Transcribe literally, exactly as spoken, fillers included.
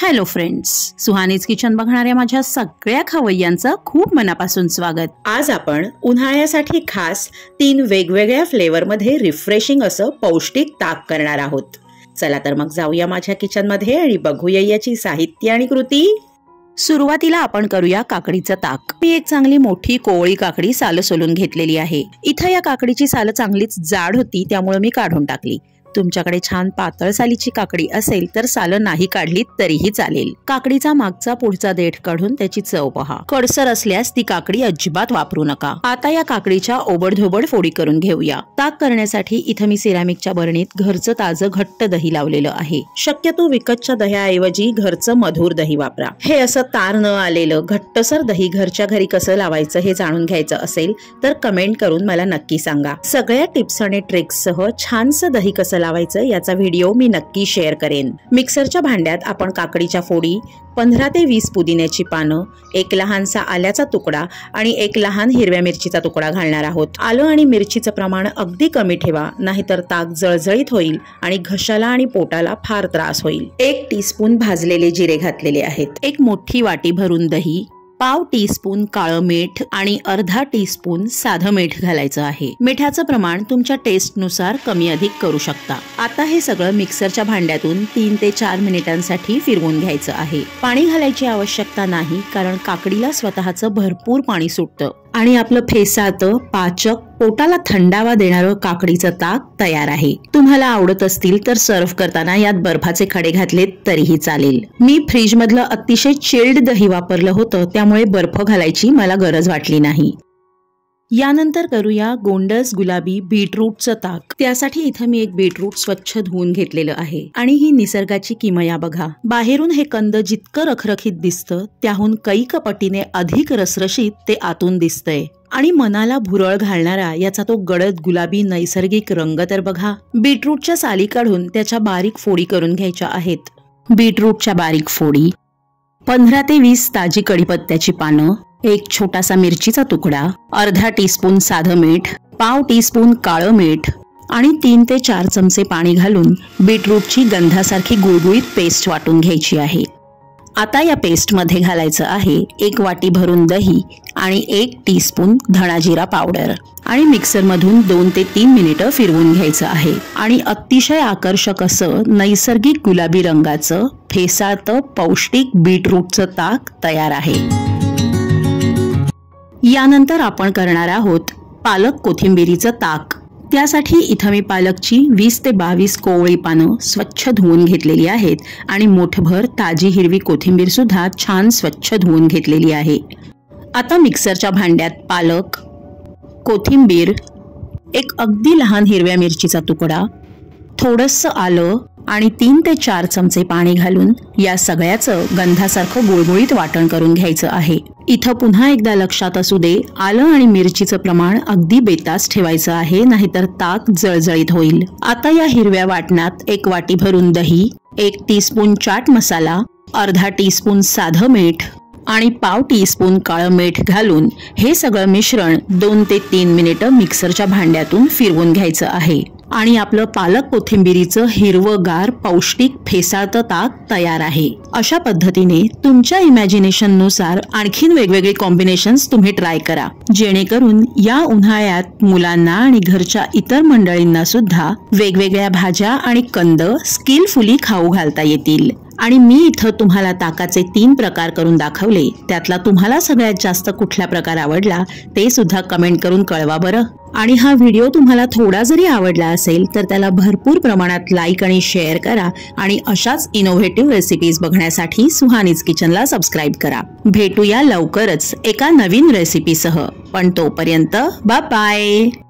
Hello friends, Suhani's kitchen बघणाऱ्या माझ्या सगळ्या खवय्यांचं खूप मनापासून स्वागत। आज आपण उन्हाळ्यासाठी खास तीन वेगवेगळ्या फ्लेवर मध्ये रिफ्रेशिंग असं पौष्टिक ताक करणार आहोत। चला तर मग जाऊया माझ्या किचन मध्ये आणि बघूया याची साहित्य आणि कृती। सुरुवातीला आपण करूया काकडीचं ताक। मी एक चांगली मोठी कोवळी काकडी साल सोलून घेतलेली आहे। इथं या काकडीची साल चांगलीच जाड होती, त्यामुळे मी काढून टाकली। तुमच्याकडे छान पातळ सालीची काकडी असेल तर साल नाही काढली तरीही चालेल। काकडीचा मागचा पुढचा देठ काढून त्याची चव पहा। कडसर असल्यास ती काकडी अजिबात वापरू नका। आता या काकडीच्या ओबडधोबड फोडी करून घेऊया। ताक करण्यासाठी इथं मी सिरामिकच्या बरणीत घरचं ताजं घट्ट दही लावलेलं आहे। शक्यतो विकतच्या दह्याऐवजी घरचं मधुर दही वापरा। हे असं तार न आलेलं घट्टसर दही घरच्या घरी कसं लावायचं हे जाणून घ्यायचं असेल तर कमेंट करून मला नक्की सांगा। सगळ्या टिप्स आणि ट्रिक्स सह छानसं दही कसं लावायचं याचा व्हिडिओ मी नक्की शेअर करेन। मिक्सरच्या भांड्यात आपण काकडीच्या फोडी, पंधरा ते वीस पुदिन्याची पानं, एक लहानसा आल्याचा तुकडा आणि एक लहान हिरव्या मिरचीचा तुकडा घालणार आहोत। आलं आणि मिरचीचं प्रमाण अगदी कमी ठेवा, नाहीतर ताक जळजळीत होईल आणि घशाला आणि पोटाला फार त्रास होईल। एक टीस्पून भाजलेले जिरे घातलेले आहेत। एक मोठी वाटी भरून दही, पाव टीस्पून काळं मीठ आणि अर्धा टीस्पून साधं मीठ घालायचं आहे। मिठाचं प्रमाण तुमच्या टेस्ट नुसार कमी अधिक करू शकता। आता हे सगळं मिक्सरच्या भांड्यातून तीन ते चार मिनिटांसाठी फिरवून घ्यायचं आहे। पाणी घालायची आवश्यकता नाही, कारण काकडीला स्वतःचं भरपूर पाणी सुटतं आणि आपलं फेसाळतं, पाचक, पोटाला थंडावा देणारं काकडीचं ताक तयार आहे। तुम्हाला आवडत असतील तर सर्व्ह करताना यात बर्फाचे खडे घातलेत तरीही चालेल। मी फ्रीज मधलं अतिशय चिल्ड दही वापरलं होतं, त्यामुळे बर्फ घालायची मला गरज वाटली नाही। यानंतर करूया गोंडस गुलाबी बीटरूटचं ताक। त्यासाठी इथं मी एक बीटरूट स्वच्छ धुवून घेतलेलं आहे आणि ही निसर्गाची किमया बघा। बाहेरून हे कंद जितकं रखरखीत दिसतं त्याहून कैक पटीने अधिक रसरशीत ते आतून दिसतंय आणि मनाला भुरळ घालणारा याचा तो गडद गुलाबी नैसर्गिक रंग तर बघा। बीटरूटच्या साली काढून त्याच्या बारीक फोडी करून घ्यायच्या आहेत। बीटरूटच्या बारीक फोडी, पंधरा ते वीस ताजी कढीपत्त्याची पानं, एक छोटासा मिरचीचा तुकडा, अर्धा टीस्पून साधं मीठ, पाव टीस्पून काळं मीठ आणि तीन ते चार चमचे पाणी घालून बीटरूटची गंधासारखी गुळगुळीत पेस्ट वाटून घ्यायची आहे। आता या पेस्ट मध्ये घालायचं आहे एक वाटी भरून दही आणि एक टीस्पून धणाजिरा पावडर आणि मिक्सर मधून दोन ते तीन मिनिटं फिरवून घ्यायचं आहे आणि अतिशय आकर्षक असं नैसर्गिक गुलाबी रंगाचं फेसाळतं पौष्टिक बीटरूटचं ताक तयार आहे। यानंतर आपण करणार आहोत पालक कोथिंबिरीचं ताक। त्यासाठी इथं मी पालकची वीस ते बावीस कोवळी पानं स्वच्छ धुवून घेतलेली आहेत आणि मोठभर ताजी हिरवी कोथिंबीर सुद्धा छान स्वच्छ धुवून घेतलेली आहे। आता मिक्सरच्या भांड्यात पालक, कोथिंबीर, एक अगदी लहान हिरव्या मिरचीचा तुकडा, थोडंसं आलं आणि तीन ते चार चमचे पाणी घालून या सगळ्याचं गंधासारखं गुळगुळीत वाटण करून घ्यायचं आहे। इथं पुन्हा एकदा लक्षात असू दे, आलं आणि मिरचीचं प्रमाण अगदी बेतास ठेवायचं आहे, नाहीतर ताक जळजळीत होईल। आता या हिरव्या वाटणात एक वाटी भरून दही, एक टीस्पून चाट मसाला, अर्धा टीस्पून साधं मीठ आणि पाव टीस्पून काळं मीठ घालून हे सगळं मिश्रण दोन ते तीन मिनिटं मिक्सरच्या भांड्यातून फिरवून घ्यायचं आहे आणि आपलं पालक कोथिंबिरीचं हिरवंगार पौष्टिक फेसाळतं ताक तयार आहे। अशा पद्धतीने तुमच्या इमॅजिनेशन नुसार आणखीन वेगवेगळे कॉम्बिनेशन्स तुम्ही ट्राय करा, जेणेकरून या उन्हाळ्यात मुलांना आणि घरच्या इतर मंडळींना सुद्धा वेगवेगळ्या भाज्या आणि कंद स्किलफुली खाऊ घालता येतील। आणि मी इथं तुम्हाला ताकाचे तीन प्रकार करून दाखवले, त्यातला तुम्हाला सगळ्यात जास्त कुठला प्रकार आवडला ते सुद्धा कमेंट करून कळवा बरं। आणि हा व्हिडिओ तुम्हाला थोडा जरी आवडला असेल तर त्याला भरपूर प्रमाणात लाईक आणि शेअर करा आणि अशाच इनोव्हेटिव्ह रेसिपीज बघण्यासाठी सुहानीज किचनला सबस्क्राईब करा। भेटूया लवकरच एका नवीन रेसिपीसह, पण तोपर्यंत बाय बाय।